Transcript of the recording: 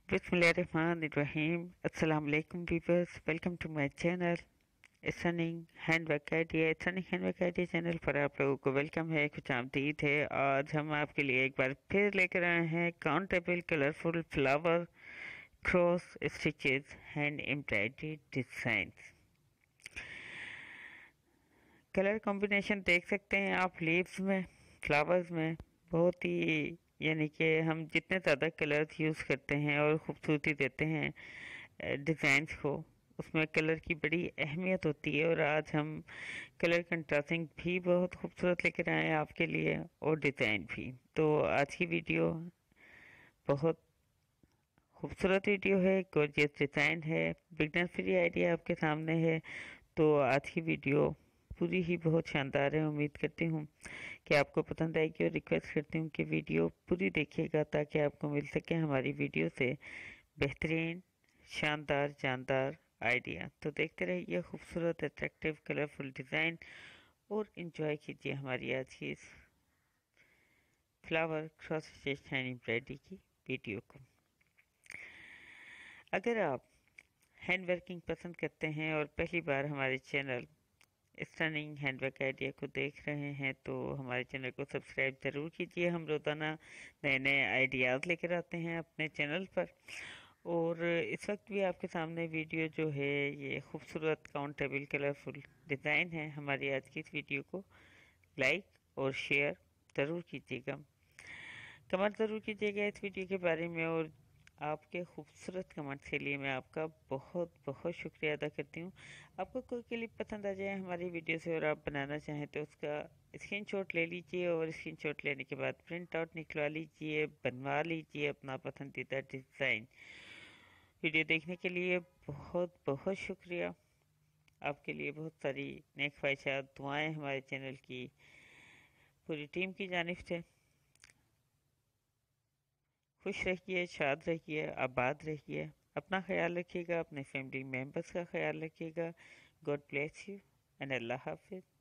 Bismillahirrahmanirrahim. Assalamu alaikum viewers. Welcome to my channel Stunning Handwork Idea. Stunning Handwork Idea channel पर आप लोगों को welcome है, खुश आमदीद है। आज हम आपके लिए एक बार फिर लेकर आए हैं countable colourful flower cross stitches hand embroidery designs. Colour combination देख सकते हैं आप लीव्स में, फ्लावर्स में। बहुत ही यानी कि हम जितने ज़्यादा कलर्स यूज़ करते हैं और ख़ूबसूरती देते हैं डिज़ाइंस को, उसमें कलर की बड़ी अहमियत होती है। और आज हम कलर कंट्रास्टिंग भी बहुत खूबसूरत लेकर आए हैं आपके लिए, और डिज़ाइन भी। तो आज की वीडियो बहुत खूबसूरत वीडियो है, गॉर्जियस डिज़ाइन है, बिगनर फ्री आइडिया आपके सामने है। तो आज की वीडियो पूरी ही बहुत शानदार है। उम्मीद करती हूँ कि आपको पसंद आएगी, और रिक्वेस्ट करती हूँ कि वीडियो पूरी देखिएगा ताकि आपको मिल सके हमारी वीडियो से बेहतरीन, शानदार, जानदार आइडिया। तो देखते रहिए खूबसूरत, अट्रैक्टिव, कलरफुल डिज़ाइन, और इन्जॉय कीजिए हमारी आज की इस flower cross stitch hand embroidery की वीडियो को। अगर आप हैंड वर्किंग पसंद करते हैं और पहली बार हमारे चैनल स्टनिंग हैंडवर्क आइडिया को देख रहे हैं तो हमारे चैनल को सब्सक्राइब ज़रूर कीजिए। हम रोज़ाना नए नए आइडियाज़ लेकर आते हैं अपने चैनल पर। और इस वक्त भी आपके सामने वीडियो जो है ये खूबसूरत काउंटेबल कलरफुल डिज़ाइन है। हमारी आज की इस वीडियो को लाइक और शेयर ज़रूर कीजिएगा, कमेंट ज़रूर कीजिएगा इस वीडियो के बारे में। और आपके खूबसूरत कमेंट के लिए मैं आपका बहुत बहुत शुक्रिया अदा करती हूँ। आपको कोई क्लिप पसंद आ जाए हमारी वीडियो से और आप बनाना चाहें तो उसका स्क्रीनशॉट ले लीजिए, और स्क्रीनशॉट लेने के बाद प्रिंट आउट निकलवा लीजिए, बनवा लीजिए अपना पसंदीदा डिज़ाइन। वीडियो देखने के लिए बहुत बहुत शुक्रिया। आपके लिए बहुत सारी नेक ख्वाहिशात, दुआएँ हमारे चैनल की पूरी टीम की जानिब से। खुश रहिए, शाद रहिए, आबाद रहिए, अपना ख्याल रखिएगा, अपने फैमिली मेम्बर्स का ख्याल रखिएगा। गॉड ब्लेस यू एंड अल्लाह हाफिज़।